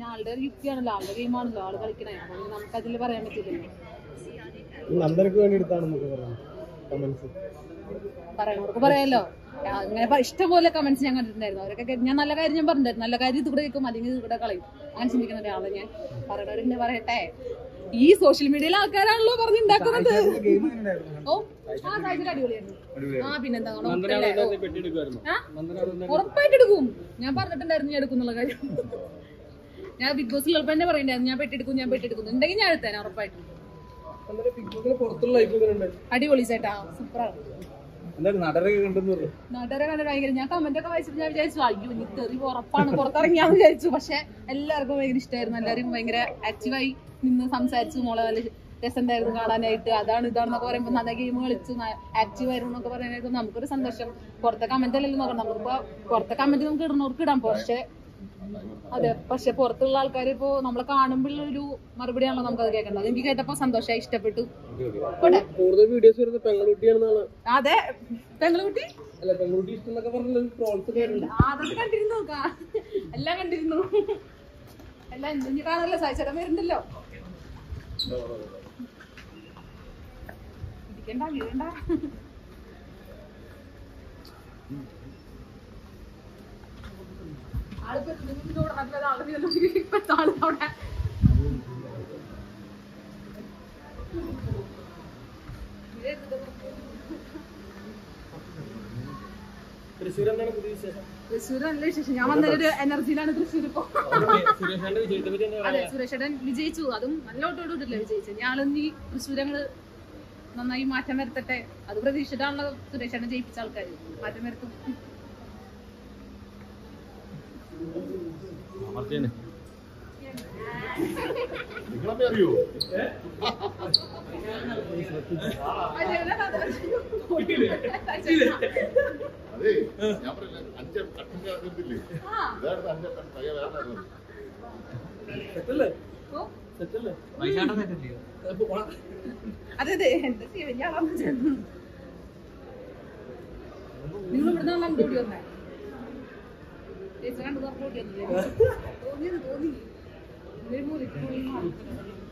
പിന്നെ ആളുടെ ഒരു യുക്തിയാണല്ലോ, ആളുടെ ഗെയിമാണല്ലോ ആള് കളിക്കണേ. അപ്പൊ നമുക്ക് അതിൽ പറയാൻ പറ്റില്ലല്ലോ. പറയണവർക്ക് പറയാലോ. അങ്ങനെ ഇഷ്ടംപോലെ കമന്റ്സ് ഞാൻ കണ്ടിട്ടുണ്ടായിരുന്നു. അവരൊക്കെ ഞാൻ നല്ല കാര്യം ഞാൻ പറഞ്ഞിട്ടുണ്ടായിരുന്നു. നല്ല കാര്യം ഇതിവിടെ കേൾക്കും, അല്ലെങ്കിൽ ഇതിവിടെ കളയും. അങ്ങനെ ചിന്തിക്കുന്ന ഒരാളെ ഞാൻ. പറയണവരെന്നെ പറയട്ടെ, ഈ സോഷ്യൽ മീഡിയയിലെ ആൾക്കാരാണല്ലോ പറഞ്ഞുണ്ടാക്കുന്നത്. ഓ ആ സാഹചര്യം അടിപൊളിയായിരുന്നു. ആ പിന്നെന്താ, ഉറപ്പായിട്ട് എടുക്കും. ഞാൻ പറഞ്ഞിട്ടുണ്ടായിരുന്നു ഞാൻ എടുക്കുന്നുള്ള കാര്യം. ഞാൻ ബിഗ് ബോസിലുള്ളപ്പോ തന്നെ പറയണ്ടായിരുന്നു ഞാൻ പെട്ടെടുക്കും ഉണ്ടെങ്കിൽ ഞാൻ എടുത്തേനെ ഉറപ്പായിട്ടും. അടിപൊളി ചേട്ടാ, സൂപ്പറാണ്. നടരെ കണ്ടത് ഭയങ്കര. ഞാൻ കമന്റ് ഒക്കെ വായിച്ചിട്ട് ഞാൻ വിചാരിച്ചു അയ്യോ ഇനി തെറി ഉറപ്പാണ് പുറത്തിറങ്ങിയാന്ന് വിചാരിച്ചു. പക്ഷെ എല്ലാവർക്കും ഭയങ്കര ഇഷ്ടമായിരുന്നു. എല്ലാവരും ഭയങ്കര ആക്റ്റീവായി നിന്ന് സംസാരിച്ചു. മോളെ നല്ല രസമുണ്ടായിരുന്നു കാണാനായിട്ട്. അതാണ് ഇതാണെന്നൊക്കെ പറയുമ്പോൾ നല്ല ഗെയിം കളിച്ചു, ആക്റ്റീവ് ആയിരുന്നു എന്നൊക്കെ പറയാനായിട്ട് നമുക്കൊരു സന്തോഷം. പുറത്തെ കമന്റ് അല്ലല്ലോ നോക്കണം. നമുക്കിപ്പോ പുറത്തെ കമന്റ് നമുക്ക് ഇടുന്നവർക്ക് ഇടാം. പക്ഷെ അതെ, പക്ഷെ പുറത്തുള്ള ആൾക്കാർ ഇപ്പോ നമ്മളെ കാണുമ്പോൾ ഒരു മറുപടിയാണല്ലോ നമുക്കത് കേൾക്കേണ്ടത്. എനിക്ക് കേട്ടപ്പോ സന്തോഷമായി, ഇഷ്ടപ്പെട്ടു. അതെ, പെങ്ങളുട്ടി അതൊക്കെ കണ്ടിരുന്നു, എല്ലാം കണ്ടിരുന്നു. എല്ലാം ഇനി കാണാനല്ലോ സായിച്ചേട്ടൻ വരുന്നുണ്ടല്ലോ. ഇരിക്കണ്ട വീഴണ്ട. തൃശ്ശൂർ നല്ല വിശേഷം. ഞാൻ വന്നൊരു എനർജിയിലാണ് തൃശ്ശൂർ ഇപ്പൊ. അതെ, സുരേഷേട്ടൻ വിജയിച്ചു. അതും നല്ല ഓട്ടോടൂടില്ലേ വിജയിച്ചത്. ഞാളൊന്നീ തൃശ്ശൂരങ്ങള് നന്നായി മാറ്റം വരുത്തട്ടെ. അത് പ്രതീക്ഷിച്ചിട്ടാണല്ലോ സുരേഷേട്ടൻ ജയിപ്പിച്ച ആൾക്കാർ. മാറ്റം വരുത്തും. അറിയോ അതെ ഞാൻ പറയില്ല 5 അട്ടന്റെ അതിർത്തില്ലേ ഇതാണ് 5 അതെ അതെ എന്താ ചെയ്യാ വലിയ ആളാന്ന് നിങ്ങൾ ഇവിടുന്ന് ഓടി വന്നേ ചേച്ചി കണ്ടു ഓടി വന്നില്ലേ തോന്നി